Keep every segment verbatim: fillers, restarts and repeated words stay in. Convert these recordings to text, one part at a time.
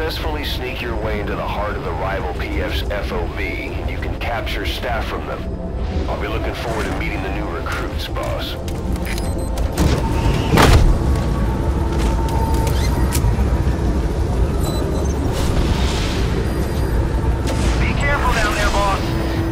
successfully sneak your way into the heart of the rival P F's F O B, you can capture staff from them. I'll be looking forward to meeting the new recruits, boss. Be careful down there, boss.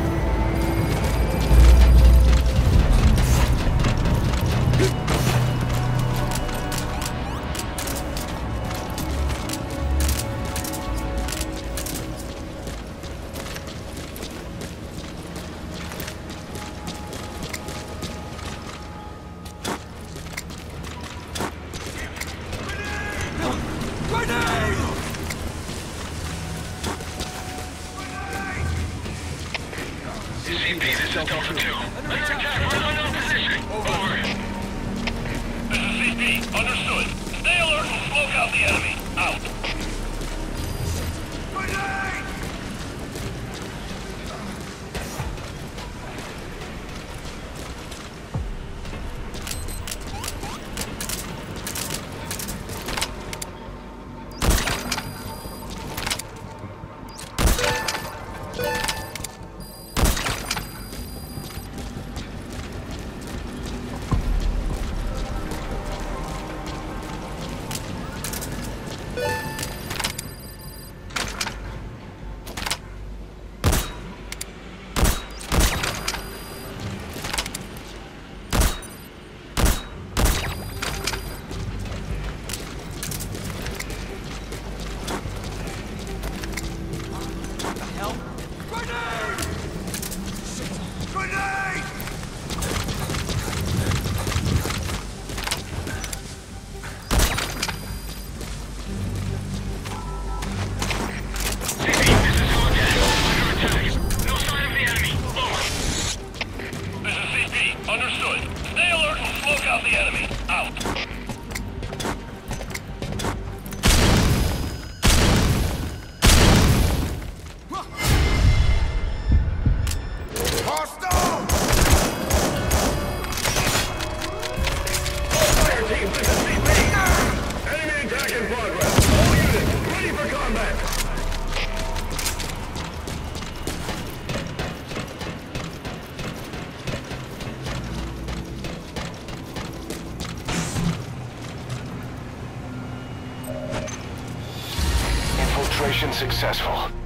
C P, this is Delta two. Under attack, we're in unknown position. Over. This is C P, understood. Stay alert and smoke out the enemy. Out. Grenade! Infiltration successful.